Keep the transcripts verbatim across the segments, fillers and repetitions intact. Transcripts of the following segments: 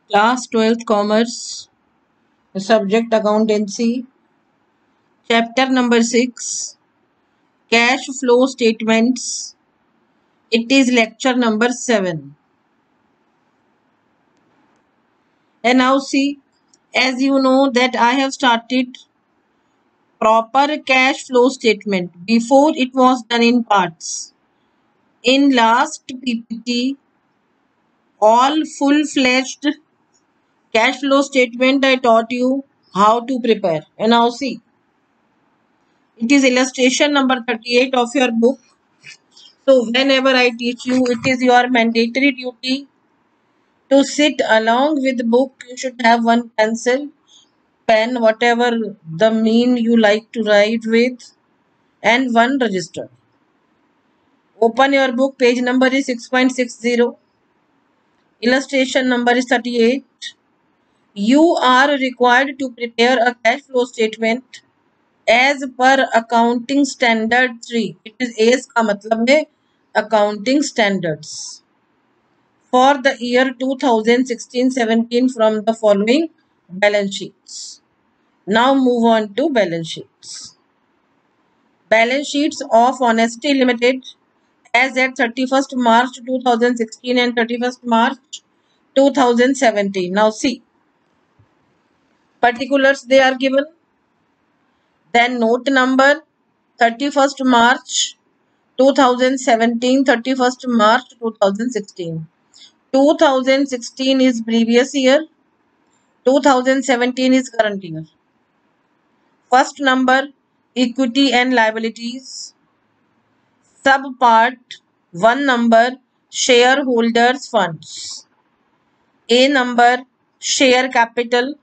Class twelfth Commerce, subject Accountancy, chapter number six, Cash Flow Statements. It is lecture number seven. And now see, as you know that I have started proper cash flow statement. Before it was done in parts. In last P P T, all full-fledged cash flow statement I taught you how to prepare. And now see, it is illustration number thirty-eight of your book. So whenever I teach you, it is your mandatory duty to sit along with the book. You should have one pencil, pen, whatever the mean you like to write with, and one register. Open your book, page number is six point six zero. Illustration number is thirty-eight. You are required to prepare a cash flow statement as per accounting standard three. It is A का मतलब है accounting standards. For the year two thousand sixteen seventeen from the following balance sheets. Now move on to balance sheets. Balance sheets of Honesty Limited as at thirty-first March two thousand sixteen and thirty-first March two thousand seventeen. Now see, particulars they are given. Then note number thirty-first March two thousand seventeen, thirty-first March two thousand sixteen. two thousand sixteen is previous year, two thousand seventeen is current year. First number, equity and liabilities. Subpart one number, shareholders funds. A number, share capital.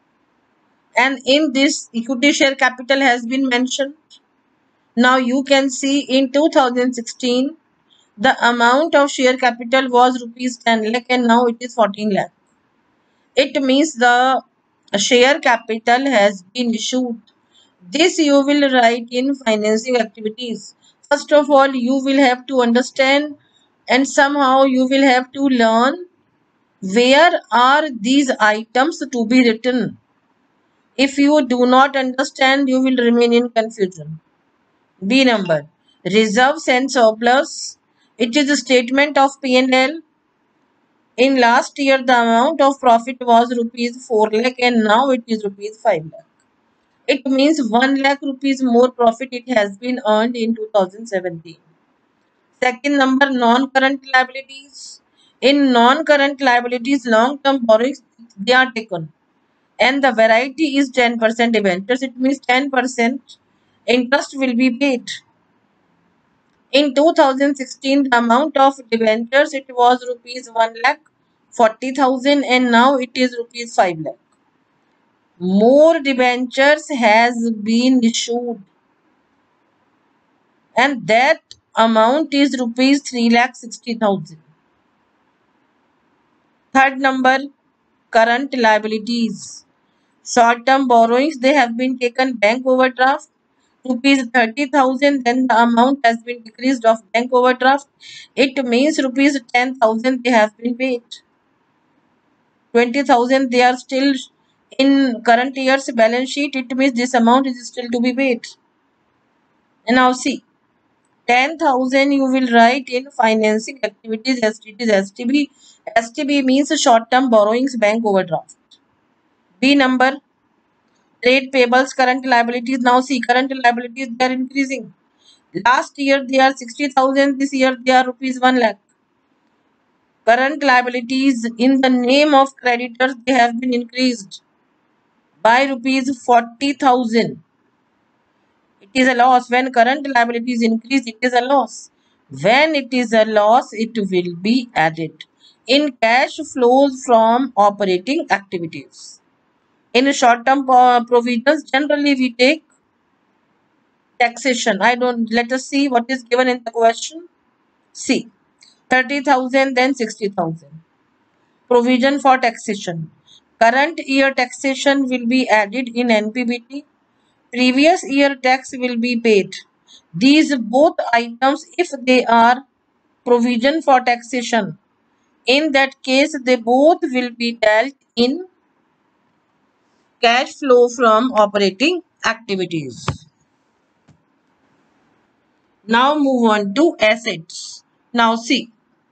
And in this, equity share capital has been mentioned. Now you can see in two thousand sixteen, the amount of share capital was rupees ten lakh and now it is fourteen lakh. It means the share capital has been issued. This you will write in financing activities. First of all, you will have to understand and somehow you will have to learn where are these items to be written. If you do not understand, you will remain in confusion. B number, reserves and surplus. It is a statement of P and L. In last year, the amount of profit was rupees four lakh and now it is rupees five lakh. It means one lakh rupees more profit it has been earned in two thousand seventeen. Second number, non-current liabilities. In non-current liabilities, long-term borrowings, they are taken. And the variety is ten percent debentures. It means ten percent interest will be paid. In two thousand sixteen, the amount of debentures, it was rupees one lakh forty thousand and now it is rupees five lakh. More debentures has been issued and that amount is rupees three lakh sixty thousand. Third number, current liabilities. Short-term borrowings, they have been taken bank overdraft, rupees thirty thousand, then the amount has been decreased of bank overdraft. It means rupees ten thousand they have been paid. twenty thousand they are still in current year's balance sheet. It means this amount is still to be paid. And now see, ten thousand you will write in financing activities. It is S T B. S T B means short-term borrowings, bank overdraft. B number, trade payables, current liabilities. Now see, current liabilities they are increasing. Last year they are sixty thousand. This year they are rupees one lakh. Current liabilities in the name of creditors they have been increased by rupees forty thousand. It is a loss. When current liabilities increase, it is a loss. When it is a loss, it will be added in cash flows from operating activities. In short-term provisions, generally we take taxation. I don't, let us see what is given in the question. See, thirty thousand, then sixty thousand. Provision for taxation. Current year taxation will be added in N P B T. Previous year tax will be paid. These both items, if they are provision for taxation, In that case, they both will be dealt in cash flow from operating activities. Now move on to assets. Now see,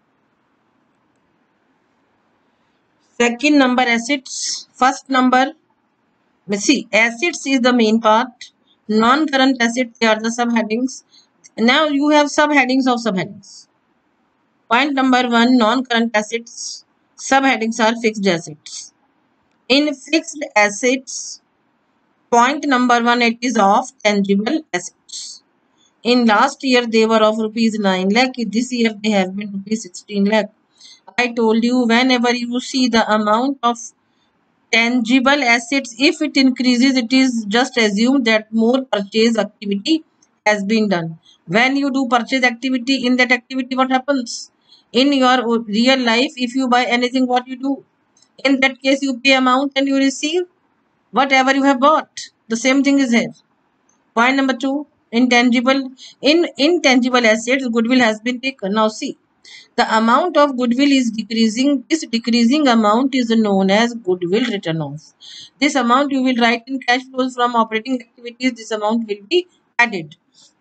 second number assets, first number, see, assets is the main part, non-current assets, they are the subheadings. Now you have subheadings of subheadings. Point number one, non-current assets, subheadings are fixed assets. In fixed assets, point number one, it is of tangible assets. In last year, they were of rupees nine lakh. This year, they have been rupees sixteen lakh. I told you, whenever you see the amount of tangible assets, if it increases, it is just assumed that more purchase activity has been done. When you do purchase activity, in that activity, what happens? In your real life, if you buy anything, what you do? In that case, you pay amount and you receive whatever you have bought. The same thing is here. Point number two, intangible. In intangible assets, goodwill has been taken. Now see, the amount of goodwill is decreasing. This decreasing amount is known as goodwill written off. This amount you will write in cash flows from operating activities. This amount will be added.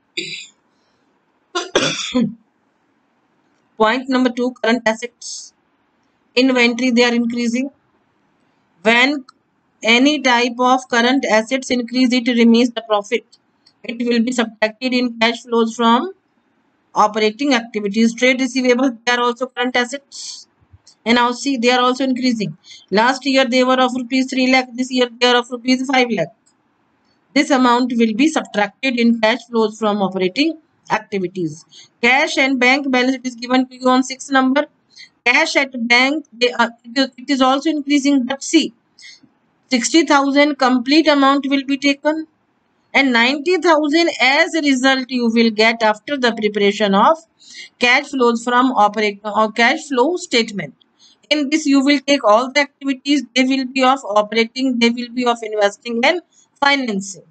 Point number two, current assets. Inventory, they are increasing. When any type of current assets increase, it remains the profit. It will be subtracted in cash flows from operating activities. Trade receivables, they are also current assets. And now see, they are also increasing. Last year they were of rupees three lakh. This year they are of rupees five lakh. This amount will be subtracted in cash flows from operating activities. Cash and bank balance, it is given to you on six number. Cash at bank, they are, it is also increasing. But see, sixty thousand complete amount will be taken, and ninety thousand as a result you will get after the preparation of cash flows from operating or cash flow statement. In this you will take all the activities, they will be of operating, they will be of investing and financing.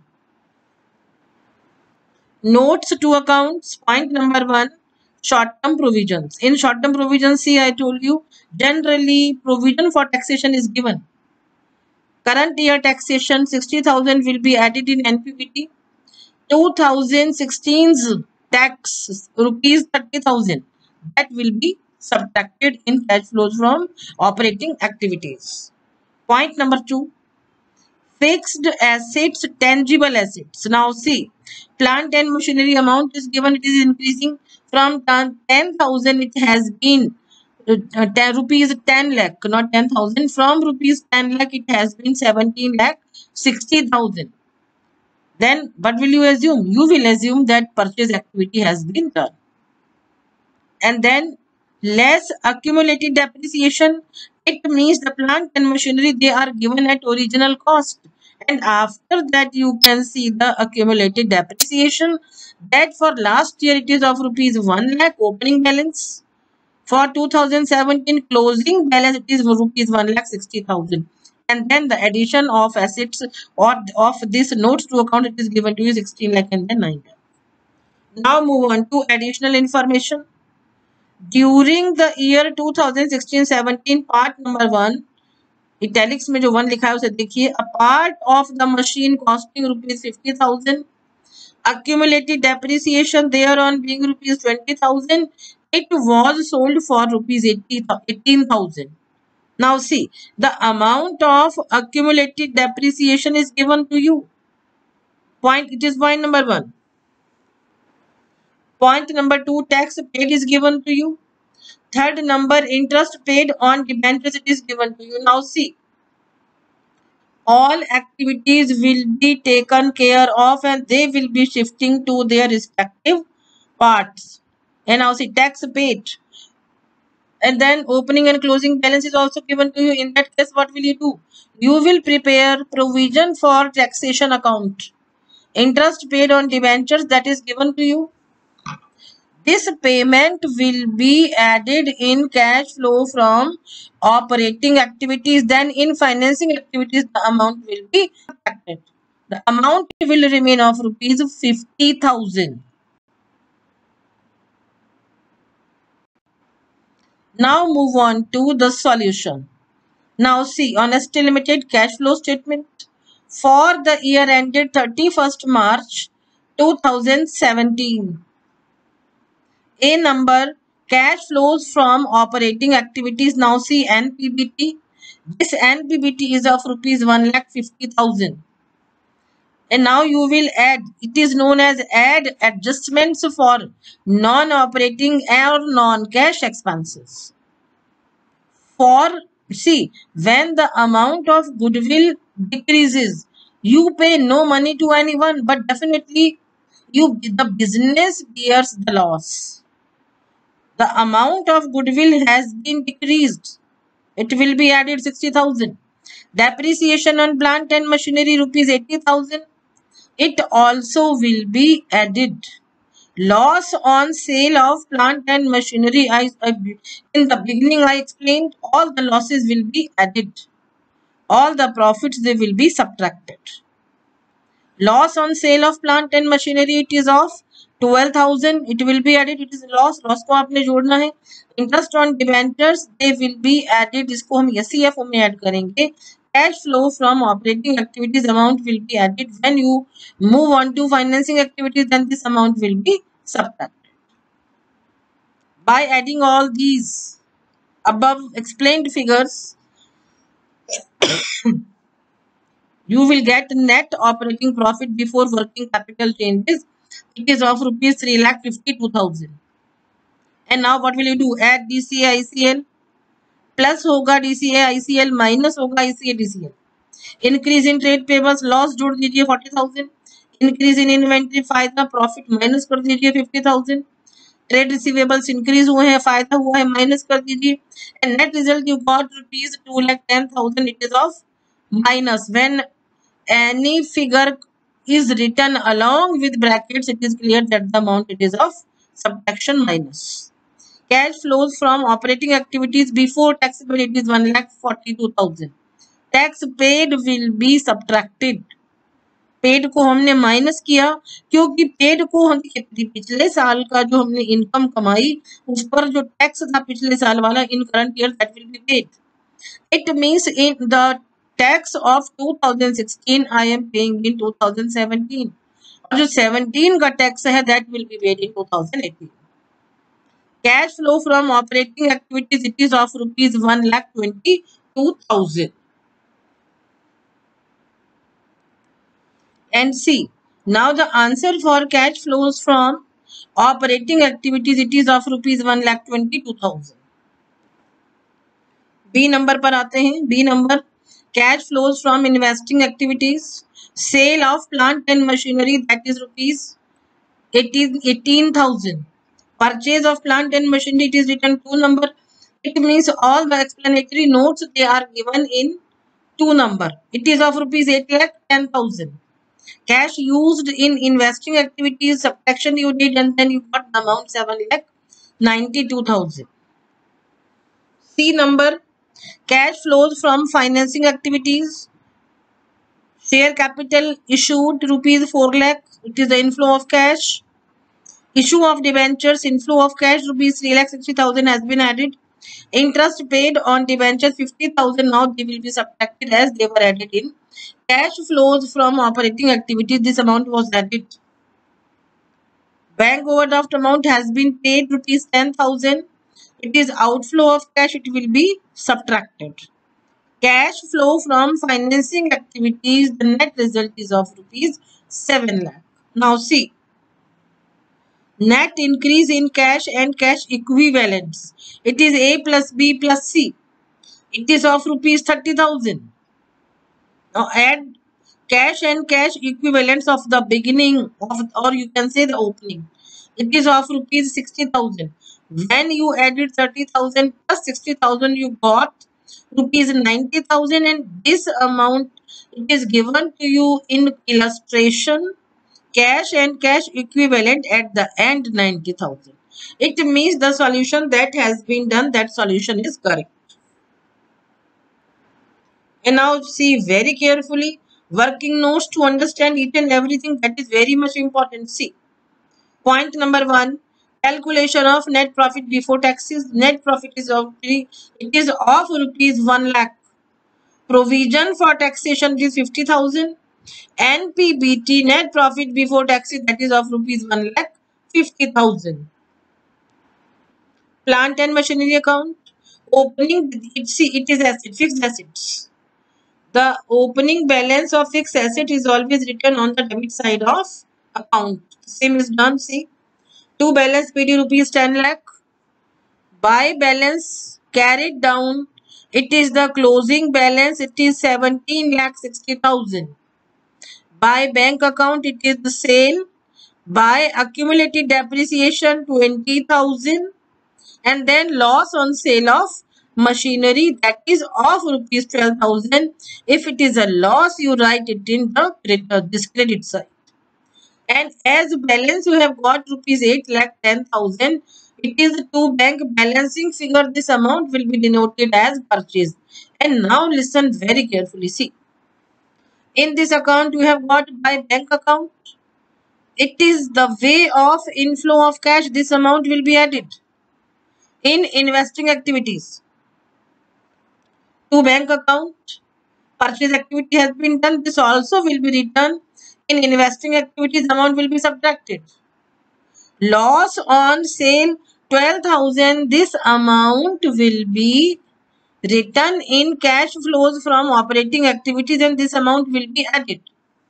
Notes to accounts. Point number one, short term provisions. In short term provisions, see, I told you, generally provision for taxation is given. Current year taxation sixty thousand will be added in N P B T. two thousand sixteen's tax rupees thirty thousand, that will be subtracted in cash flows from operating activities. Point number two, fixed assets, tangible assets. Now see, plant and machinery amount is given, it is increasing from ten thousand, it has been uh, ten rupees ten lakh, not ten thousand. From rupees ten lakh, it has been seventeen lakh sixty thousand. Then what will you assume? You will assume that purchase activity has been done. And then less accumulated depreciation, it means the plant and machinery, they are given at original cost. And after that you can see the accumulated depreciation, that for last year it is of rupees one lakh opening balance. For two thousand seventeen closing balance, it is rupees one lakh sixty thousand. And then the addition of assets or of this notes to account, it is given to you sixteen lakh and then nine lakh. Now move on to additional information. During the year two thousand sixteen seventeen, part number one, italics में जो one लिखा है उसे देखिए. A part of the machine costing rupees fifty thousand, accumulated depreciation thereon being rupees twenty thousand, it was sold for rupees eighteen thousand. Now see, the amount of accumulated depreciation is given to you. Point, it is point number one. Point number two, tax paid is given to you. Third number, interest paid on debentures, it is given to you. Now see, all activities will be taken care of and they will be shifting to their respective parts. And now see, tax paid. And then opening and closing balance is also given to you. In that case, what will you do? You will prepare provision for taxation account. Interest paid on debentures, that is given to you. This payment will be added in cash flow from operating activities. Then in financing activities, the amount will be subtracted. The amount will remain of rupees fifty thousand. Now move on to the solution. Now see, on St Limited cash flow statement for the year ended thirty-first March two thousand seventeen. A number, cash flows from operating activities. Now see N P B T. This N P B T is of rupees one lakh fifty thousand. And now you will add, it is known as add adjustments for non-operating or non-cash expenses. For, see, when the amount of goodwill decreases, you pay no money to anyone, but definitely you the business bears the loss. The amount of goodwill has been decreased. It will be added sixty thousand. Depreciation on plant and machinery rupees eighty thousand. It also will be added. Loss on sale of plant and machinery. I, I in the beginning I explained all the losses will be added. All the profits they will be subtracted. Loss on sale of plant and machinery, it is of twelve thousand. It will be added. It is loss. Loss को आपने जोड़ना है. Interest on debentures they will be added. इसको हम S C F में add करेंगे. Cash flow from operating activities amount will be added. When you move on to financing activities, then this amount will be subtracted. By adding all these above explained figures, you will get net operating profit before working capital changes. It is of rupees three lakh fifty-two thousand. And now what will you do? Add D C A I C L. Plus होगा D C A I C L minus होगा I C A D C L. Increase in trade payables loss जोड़ दीजिए forty thousand. Increase in inventory फायदा profit minus कर दीजिए fifty thousand. Trade receivables increase हुए हैं फायदा हुआ है minus कर दीजिए. And net result you got rupees two lakh ten thousand. It is of minus. When any figure is written along with brackets, it is clear that the amount it is of subtraction minus. Cash flows from operating activities before taxable, it is one lakh forty-two thousand. Tax paid will be subtracted. Paid को हमने minus किया क्योंकि paid को हम पिछले साल का जो हमने इनकम कमाई उस पर जो टैक्स था पिछले साल वाला in current year that will be paid. It means in the tax of two thousand sixteen I am paying in two thousand seventeen और जो seventeen का टैक्स है that will be paid in twenty eighteen. Cash flow from operating activities it is of rupees one lakh twenty-two thousand. And see, now the answer for cash flows from operating activities it is of rupees one lakh twenty-two thousand. B number पर आते हैं. B number, cash flows from investing activities, sale of plant and machinery that is rupees eighteen thousand. Purchase of plant and machinery it is written two number. It means all the explanatory notes they are given in two number. It is of rupees eight lakh ten thousand. Cash used in investing activities subtraction you did and then you got the amount seven lakh ninety-two thousand. C number, cash flows from financing activities. Share capital issued rupees four lakh. It is the inflow of cash. Issue of debentures inflow of cash rupees three lakh sixty thousand has been added. Interest paid on debentures fifty thousand. Now they will be subtracted as they were added in. Cash flows from operating activities. This amount was added. Bank overdraft amount has been paid rupees ten thousand. It is outflow of cash. It will be subtracted. Cash flow from financing activities. The net result is of rupees seven lakh. Now see. Net increase in cash and cash equivalents. It is A plus B plus C. It is of rupees thirty thousand. Now add cash and cash equivalents of the beginning of, or you can say the opening. It is of rupees sixty thousand. When you added thirty thousand plus sixty thousand, you got rupees ninety thousand, and this amount it is given to you in illustration. Cash and cash equivalent at the end ninety thousand. It means the solution that has been done, that solution is correct. And now see very carefully working notes to understand each and everything, that is very much important. See, point number one, Calculation of net profit before taxes. Net profit is of it is of rupees one lakh. Provision for taxation is fifty thousand. N P B T, net profit before taxes, that is of rupees one lakh fifty thousand. Plant and machinery account. Opening it see it is asset, fixed assets. The opening balance of fixed asset is always written on the debit side of account. Same is done. See, to balance P D rupees ten lakh. By balance carried down, it is the closing balance. It is seventeen lakh sixty thousand. By bank account, it is the sale. By accumulated depreciation twenty thousand, and then loss on sale of machinery, that is of rupees twelve thousand. If it is a loss, you write it in the uh, this credit side. And as balance you have got rupees eight lakh ten thousand. It is to bank balancing figure. This amount will be denoted as purchase. And now listen very carefully. See, in this account you have got by bank account. It is the way of inflow of cash. This amount will be added in investing activities. To bank account, purchase activity has been done. This also will be written in investing activities. Amount will be subtracted. Loss on sale twelve thousand. This amount will be written in cash flows from operating activities, and this amount will be added.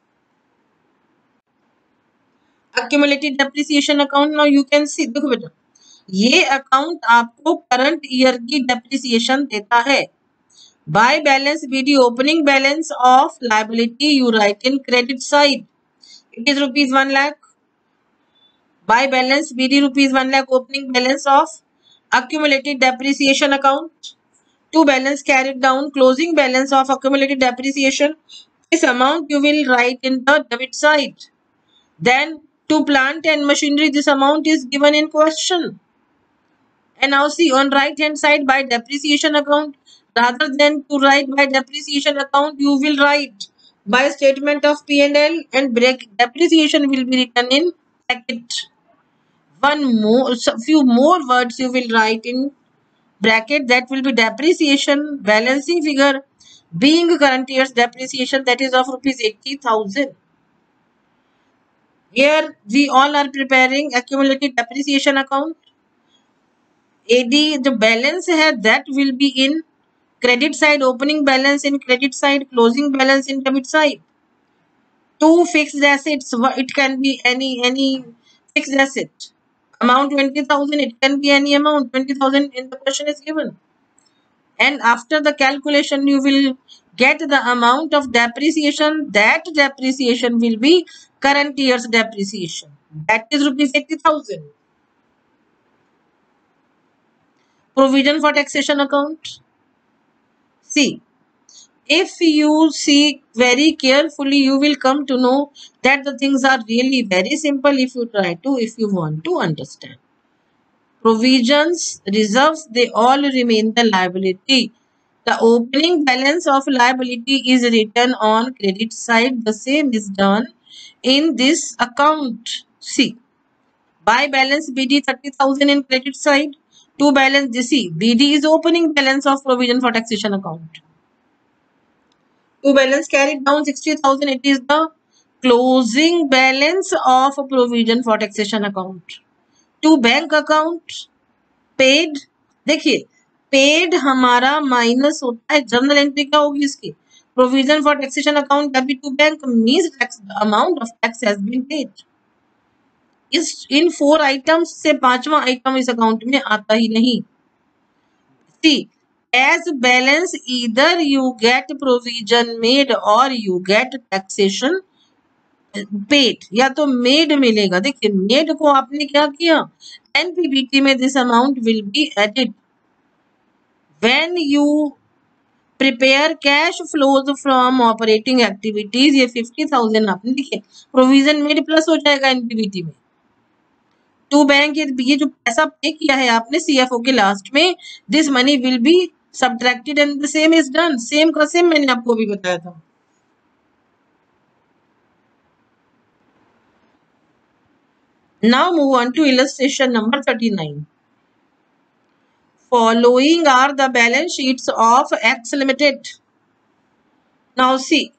Accumulated depreciation account. Now you can see, देखो बेटा, ये account आपको current year की depreciation देता है. By balance B D, opening balance of liability you write in credit side. It is rupees one lakh. By balance B D rupees one lakh, opening balance of accumulated depreciation account. To balance carried down, closing balance of accumulated depreciation. This amount you will write in the debit side. Then to plant and machinery, this amount is given in question. And now see, on right hand side, by depreciation account, rather than to write by depreciation account, you will write by statement of P and L, and break depreciation will be written in bracket. One more, few more words you will write in bracket, that will be depreciation balancing figure being current year's depreciation, that is of rupees eighty thousand. Here we all are preparing accumulated depreciation account. A D, the balance है, that will be in credit side. Opening balance in credit side, closing balance in debit side. Two fixed assets, it can be any any fixed asset. Amount twenty thousand, it can be any amount. twenty thousand in the question is given. And after the calculation, you will get the amount of depreciation. That depreciation will be current year's depreciation. That is rupees eighty thousand. Provision for taxation account. See, if you see very carefully, you will come to know that the things are really very simple if you try to, if you want to understand. Provisions, reserves, they all remain the liability. The opening balance of liability is written on credit side. The same is done in this account. See, by balance B D thirty thousand in credit side. To balance this, see, B D is opening balance of provision for taxation account. To balance carried down sixty thousand, it is the closing balance of a provision for taxation account. To bank account, paid, देखिए paid हमारा minus होता है, journal entry क्या होगी इसकी, provision for taxation account debit to bank means tax amount of tax has been paid. इस in four items से पांचवा आइटम इस अकाउंट में आता ही नहीं. सी, as balance either you get provision made or you get taxation paid, या तो made मिलेगा. देखिए made को आपने क्या किया, एनपीबीटी में this amount will be added. When you prepare cash flows from operating activities, ये fifty thousand आपने देखिए provision made प्लस हो जाएगा एनपीबीटी में. टू बैंक, ये जो पैसा पे किया है आपने सीएफओ के लास्ट में, this money will be subtracted and the same is done. Same का सेम मैंने आपको भी बताया था. Now move on to illustration number thirty-nine. Following are the balance sheets of X Limited. Now see,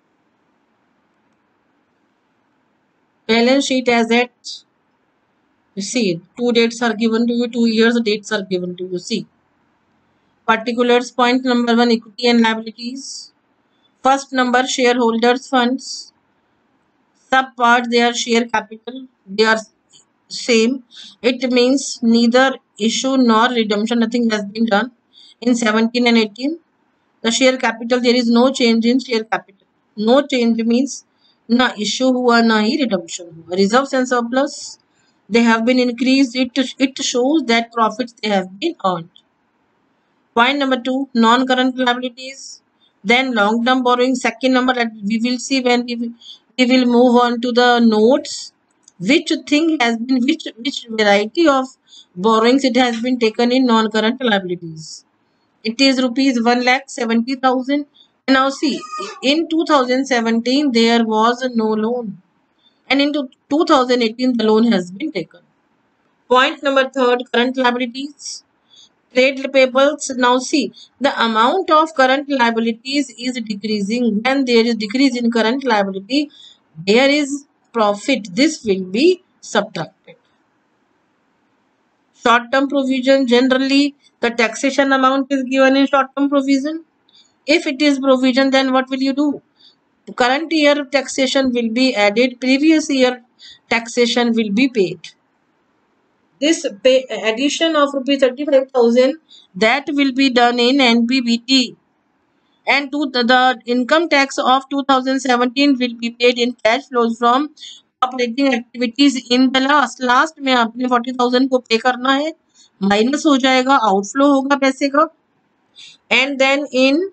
balance sheet as at, you see, two dates are given to you, two years dates are given to you. See, particulars, point number one, equity and liabilities. First number, shareholders funds. Sub part, their share capital, they are same. It means neither issue nor redemption, nothing has been done in seventeen and eighteen. The share capital, there is no change in share capital. No change means na issue hua na hi redemption hua. Reserves and surplus, they have been increased. It, it shows that profits they have been earned. Point number two, non-current liabilities. Then long-term borrowing. Second number that we will see when we will, we will move on to the notes. Which thing has been, which which variety of borrowings it has been taken in non-current liabilities. It is rupees one lakh seventy thousand. And now see, in two thousand seventeen there was no loan, and in two thousand eighteen the loan has been taken. Point number third, current liabilities. Trade payables. Now see, the amount of current liabilities is decreasing. When there is decrease in current liability, there is profit. This will be subtracted. Short-term provision, generally the taxation amount is given in short-term provision. If it is provision, then what will you do? Current year taxation will be added, previous year taxation will be paid. This pay addition of rupees thirty-five thousand, that will be done in N P B T, and to the, the income tax of two thousand seventeen will be paid in cash flows from operating activities in the last last में आपने forty thousand को पे करना है, minus हो जाएगा, outflow होगा पैसे का, and then in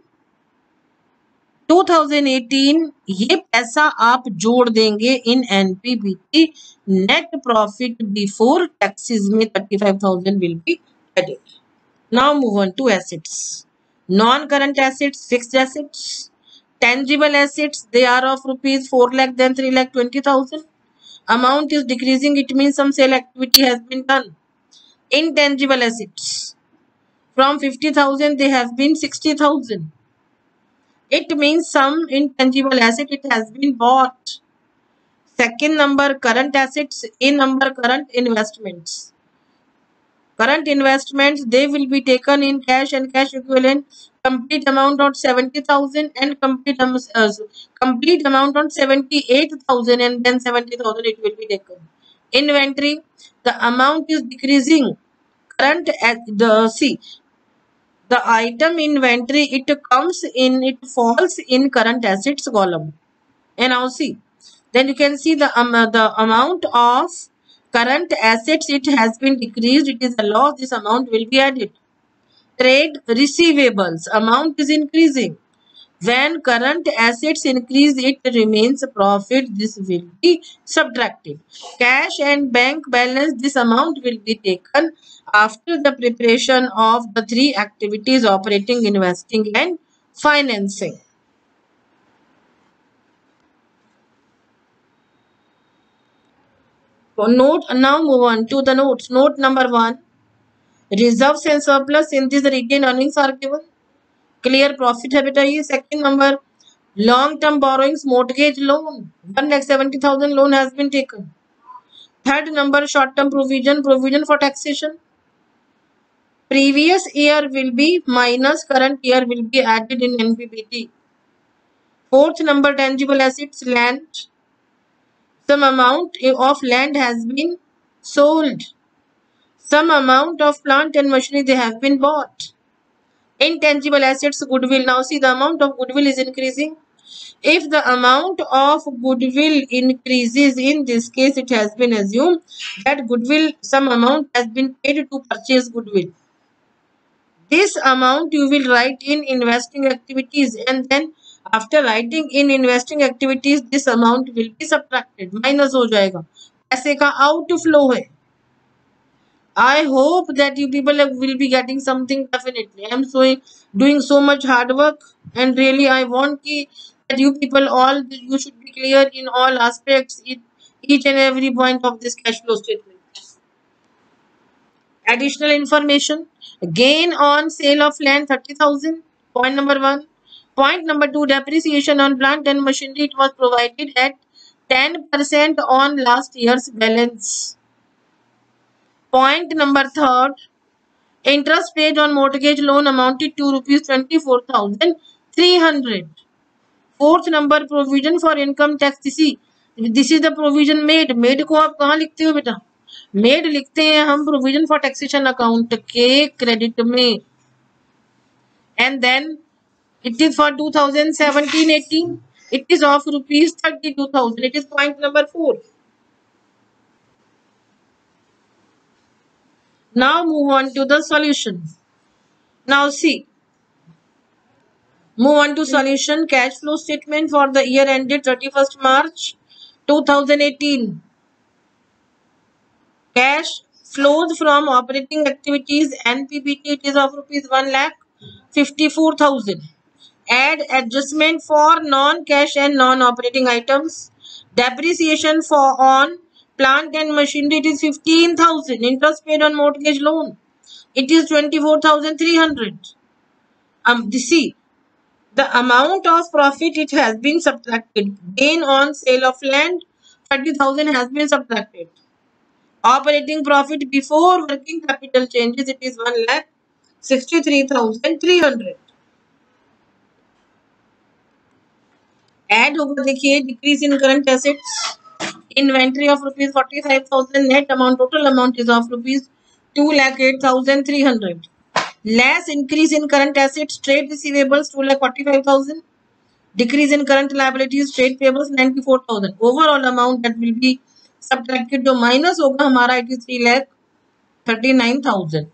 two thousand eighteen ये पैसा आप जोड़ देंगे in NPBT. Net profit before taxes में thirty-five thousand will be added. Now move on to assets. Non-current assets, fixed assets. Tangible assets, they are of rupees four lakh, then three lakh twenty thousand. Amount is decreasing, it means some sale activity has been done. Intangible assets, from fifty thousand they have been sixty thousand. It means some intangible asset it has been bought. Second number, current assets. A number, current investments. Current investments, they will be taken in cash and cash equivalent. Complete amount of seventy thousand and complete, um, uh, complete amount of seventy-eight thousand, and then seventy thousand it will be taken. Inventory, the amount is decreasing. Current at the see. The item inventory, it comes in, it falls in current assets column. And now see, then you can see the, um, the amount of current assets, it has been decreased. It is a loss. This amount will be added. Trade receivables, amount is increasing. When current assets increase, it remains a profit. This will be subtracted. Cash and bank balance, this amount will be taken after the preparation of the three activities: operating, investing and financing. So note, now move on to the notes. Note number one, reserves and surplus. In this, the retained earnings are given. Clear profit है. Second number, long-term borrowings, mortgage loan, one lakh seventy thousand loan has been taken. Third number, short-term provision, provision for taxation. Previous year will be minus current year will be added in N P B T. Fourth number, tangible assets, land. Some amount of land has been sold. Some amount of plant and machinery they have been bought. Intangible assets, goodwill. Now see, the amount of goodwill is increasing. If the amount of goodwill increases, in this case it has been assumed that goodwill, some amount has been paid to purchase goodwill. This amount you will write in investing activities, and then after writing in investing activities, this amount will be subtracted. Minus हो जाएगा. पैसे का outflow है. I hope that you people will be getting something definitely. I am so doing so much hard work, and really I want ki, that you people all, you should be clear in all aspects. It, each and every point of this cash flow statement. Additional information: gain on sale of land thirty thousand. Point number one. Point number two, depreciation on plant and machinery. It was provided at ten percent on last year's balance. Point number third, interest paid on mortgage loan amounted to rupees twenty-four thousand three hundred. Fourth number, provision for income tax. This is the provision made. Made को आप कहाँ लिखते हो बेटा? Made लिखते हैं हम provision for taxation account के credit में. And then it is for two thousand seventeen eighteen. It is of rupees thirty-two thousand. It is point number four. Now move on to the solution. Now see. Move on to solution. Cash flow statement for the year ended thirty-first March two thousand eighteen. Cash flows from operating activities N P B T, it is of rupees one lakh fifty-four thousand. Add adjustment for non-cash and non-operating items. Depreciation for on plant and machinery, it is fifteen thousand. Interest paid on mortgage loan, it is twenty-four thousand three hundred. Um, see, the amount of profit, it has been subtracted. Gain on sale of land thirty thousand has been subtracted. Operating profit before working capital changes, it is one lakh sixty-three thousand three hundred. Add होगा देखिए, decrease in current assets, inventory of rupees forty-five thousand, net amount, total amount is of rupees two lakh eight thousand three hundred. Less increase in current assets, trade receivables two lakh forty-five thousand. Decrease in current liabilities, trade payables ninety-four thousand. Overall amount that will be subtracted जो minus होगा हमारा, it is three lakh thirty-nine thousand.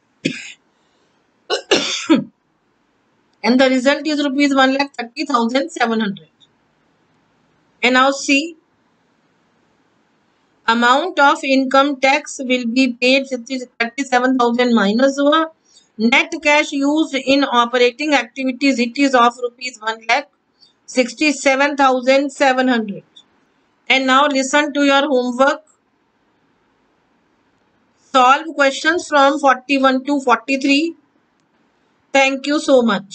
And the result is rupees one lakh thirty thousand seven hundred. And now see, amount of income tax will be paid thirty-seven thousand minus हुआ. Net cash used in operating activities, it is of rupees one lakh sixty-seven thousand seven hundred. And now listen to your homework. Solve questions from forty-one to forty-three. Thank you so much.